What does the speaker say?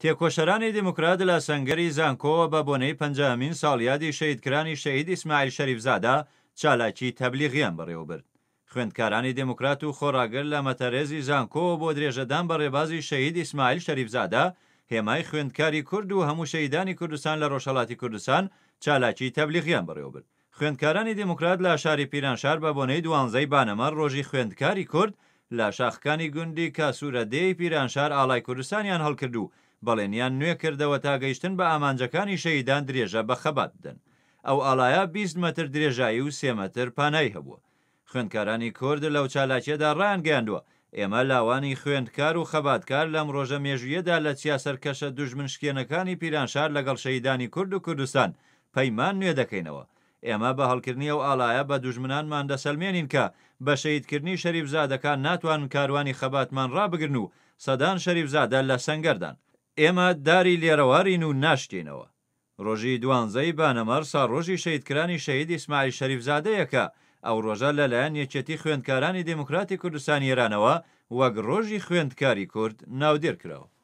تێکۆشەرانی دیموکرات لە سەنگەری زانکۆوە بە بۆنەی 50مین ساڵیادی شەهیدکرانی شەهید ئیسماعیل شەریفزادە چالاکی تەبلیغیان بەڕێوەبرد. خوێندکارانی دیموکرات و خۆڕاگەر لە مەتەرێزی زانکۆوە بۆ درێژەدان بە ڕێبازی شەهید ئیسماعیل شەریفزادە هێمای خوێندکاری کورد و هەموو شەهیدانی کوردستان لە ڕۆژهەڵاتی کوردستان چالاکی تەبلیغیان بەڕێوەبرد. خوێندکارانی دیموکرات لە شاری پیرانشار بە بۆنەی 12 بانەمەڕ ڕۆژی خوێندکاری کورد لە شاخەکانی گوندی کاسوورەدەی پیرانشار ئاڵای کوردستانیان هەڵکرد و بەڵێنیان نوێ کردەوە تا گەیشتن بە ئامانجەکانی شەهیدان درێژە بە خەبات بدەن. ئەو ئاڵایە 20 مەتر درێژایی و 3 مەتر پانایی هەبووە. خوێندکارانی کورد لەو چالاکیەدا ڕایان گەیاندووە ئێمە لاوانی خوێندکار و خەباتکار لەم ڕۆژە مێژویەدا لە چیاسەرکەشە دوژمنشکێنەکانی پیرانشار لەگەڵ شەهیدانی کورد و کوردستان پەیمان نوێ دەکەینەوە. ئێمە بە هەڵکردنی ئەو ئاڵایە بە دوژمنانمان دەسەلمێنین کە بە شەهیدکردنی شەریفزادەکان ناتوانن کاروانی خەباتمان ڕابگرن و سەدان شەریفزادە لە سەنگەردان. ئێمە داری لێرەوارین و ناشتینەوە. ڕۆژی 12 بانەمەڕ ساڕۆژی شەهیدکرانی شەهید ئیسماعیل شەریفزادەیەکە ئەو ڕۆژە لەلایەن یەکێتی خوێندکارانی دیموکراتی کوردستان ئێرانەوە وەک ڕۆژی خوێندکاری کورد ناودێر کراوە.